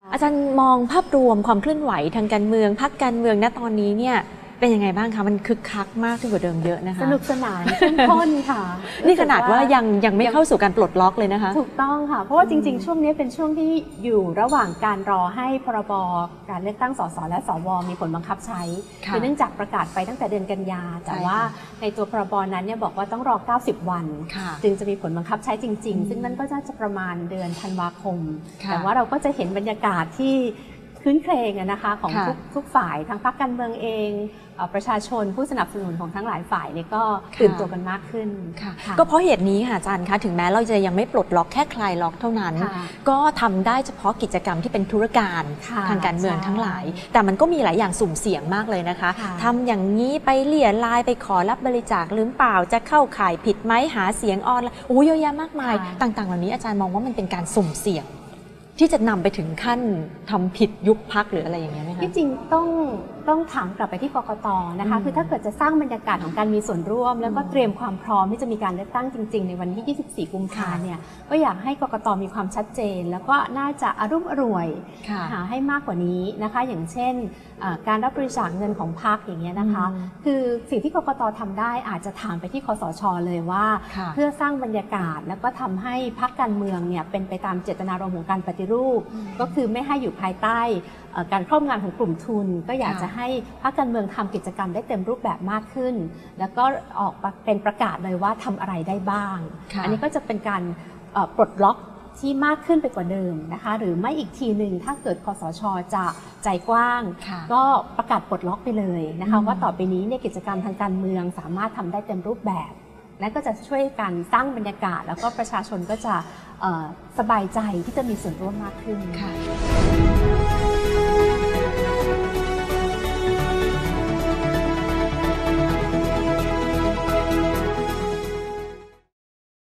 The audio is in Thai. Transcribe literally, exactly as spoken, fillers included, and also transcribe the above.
อาจารย์มองภาพรวมความเคลื่อนไหวทางการเมืองพรรคการเมืองณตอนนี้เนี่ยเป็นยังไงบ้างคะมันคึกคักมากขึ้นกว่าเดิมเยอะนะคะสนุกสนานเข้มข้นค่ะนี่ขนาดว่ายังยังไม่เข้าสู่การปลดล็อกเลยนะคะถูกต้องค่ะเพราะว่าจริงๆช่วงนี้เป็นช่วงที่อยู่ระหว่างการรอให้พรบการเลือกตั้งสสและสวมีผลบังคับใช้คือเนื่องจากประกาศไปตั้งแต่เดือนกันยาแต่ว่าในตัวพรบนั้นเนี่ยบอกว่าต้องรอเก้าสิบวันจึงจะมีผลบังคับใช้จริงๆซึ่งนั่นก็จะประมาณเดือนธันวาคมแต่ว่าเราก็จะเห็นบรรยากาศที่คืนเครงนะคะของทุกทุกฝ่ายทั้งพรรคการเมืองเองประชาชนผู้สนับสนุนของทั้งหลายฝ่ายเนี่ยก็ตื่นตัวกันมากขึ้นก็เพราะเหตุนี้ค่ะอาจารย์คะถึงแม้เราจะยังไม่ปลดล็อกแค่คลายล็อกเท่านั้นก็ทำได้เฉพาะกิจกรรมที่เป็นธุรการทางการเมืองทั้งหลายแต่มันก็มีหลายอย่างสุ่มเสี่ยงมากเลยนะคะทำอย่างนี้ไปเลี่ยไลน์ไปขอรับบริจาคหรือเปล่าจะเข้าข่ายผิดไหมหาเสียงออนไลน์โอ้เยอะแยะมากมายต่างๆเหล่านี้อาจารย์มองว่ามันเป็นการสุ่มเสี่ยงที่จะนำไปถึงขั้นทำผิดยุบพรรคหรืออะไรอย่างเงี้ยไหมคะที่จริงต้องต้องถามกลับไปที่กกต.นะคะคือถ้าเกิดจะสร้างบรรยากาศของการมีส่วนร่วมแล้วก็เตรียมความพร้อมที่จะมีการเลือกตั้งจริงๆในวันที่ ยี่สิบสี่ กุมภาพันธ์เนี่ยก็อยากให้กกต.มีความชัดเจนแล้วก็น่าจะอรุ่มอร่วยหาให้มากกว่านี้นะคะอย่างเช่นการรับบริจาคเงินของพรรคอย่างเงี้ยนะคะคือสิ่งที่กกต.ทำได้อาจจะถามไปที่คสช.เลยว่าเพื่อสร้างบรรยากาศแล้วก็ทำให้พรรคการเมืองเนี่ยเป็นไปตามเจตนารมณ์ของการปฏิรูปก็คือไม่ให้อยู่ภายใต้การครอบงำของกลุ่มทุนก็อยากจะให้พรรคการเมืองทำกิจกรรมได้เต็มรูปแบบมากขึ้นแล้วก็ออกเป็นประกาศเลยว่าทำอะไรได้บ้างอันนี้ก็จะเป็นการปลดล็อกที่มากขึ้นไปกว่าเดิมนะคะหรือไม่อีกทีหนึ่งถ้าเกิดคสช.จะใจกว้างก็ประกาศปลดล็อกไปเลยนะคะว่าต่อไปนี้เนี่ยกิจกรรมทางการเมืองสามารถทำได้เต็มรูปแบบและก็จะช่วยกันสร้างบรรยากาศแล้วก็ประชาชนก็จะสบายใจที่จะมีส่วนร่วมมากขึ้นค่ะ